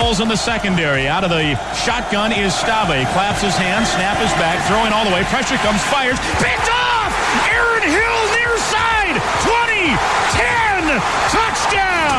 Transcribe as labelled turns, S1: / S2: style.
S1: Hills in the secondary. Out of the shotgun is Stave. Claps his hands, snap is back, throwing all the way. Pressure comes, fires. Picked off! Aaron Hill near side. 20, 10, touchdown!